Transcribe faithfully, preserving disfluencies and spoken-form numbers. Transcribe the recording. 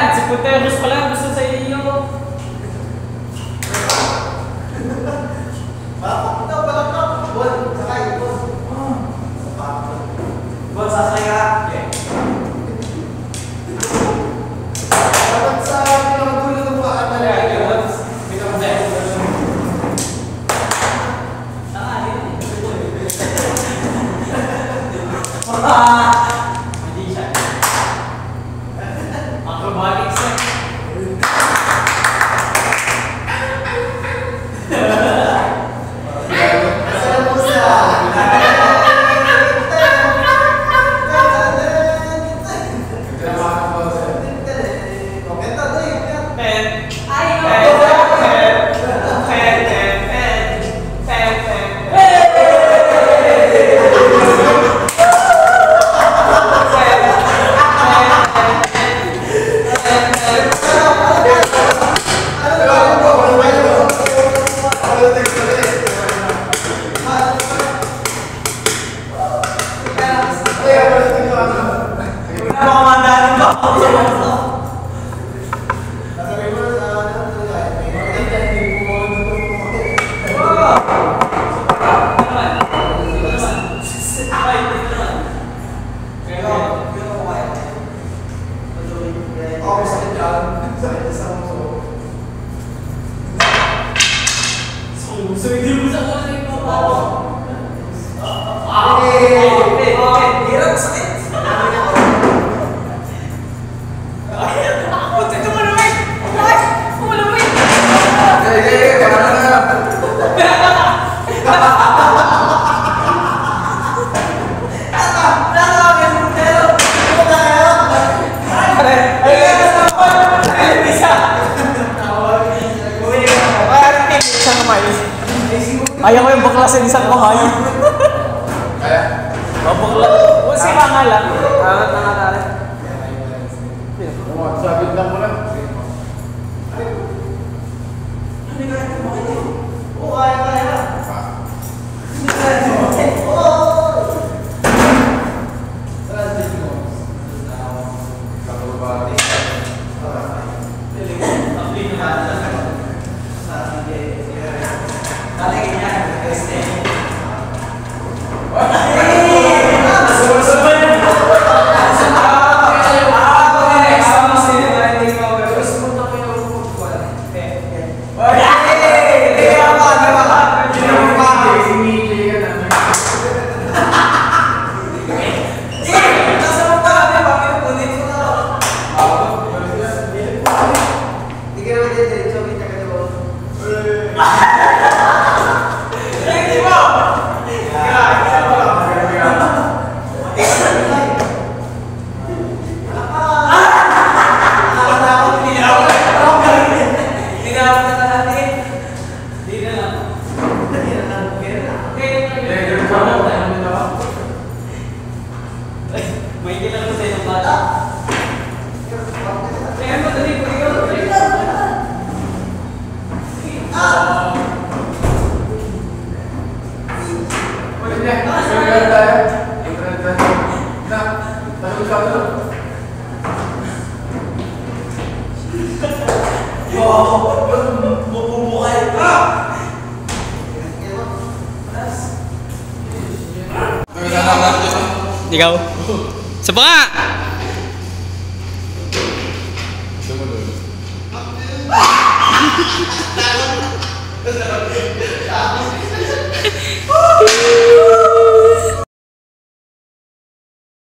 Si Puteros pala gusto sa iyo. Bakit ito? Balak na. Bon, sakay. Bon. Bon, sasakay ka. Okay. Dapat sa pinakadulo ng paan na lang. Hindi siya. Acrobatics na. Ayaw ko yung baklasin isang kamay. Kaya? Babakla. O sira nga lang. Angat na nga tayo. Sabit lang mo lang. Oo, kaya kaya. Hindi kaya. Oo. Ikaw? Sa baka! Ito mo doon.